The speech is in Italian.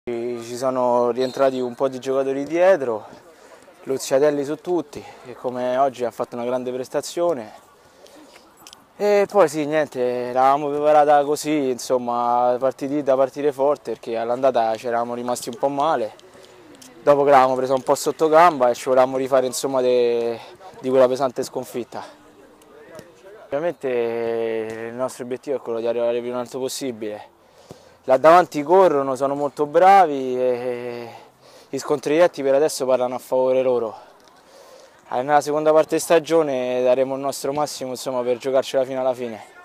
Ci sono rientrati un po' di giocatori dietro, Luziatelli su tutti, che come oggi ha fatto una grande prestazione. E poi sì, niente, eravamo preparata così, insomma, da partire forte, perché all'andata ci eravamo rimasti un po' male. Dopo che l'avevamo presa un po' sotto gamba e ci volevamo rifare insomma di quella pesante sconfitta. Ovviamente il nostro obiettivo è quello di arrivare il più in alto possibile. Là davanti corrono, sono molto bravi e gli scontri diretti per adesso parlano a favore loro. Nella seconda parte di stagione daremo il nostro massimo insomma, per giocarcela fino alla fine.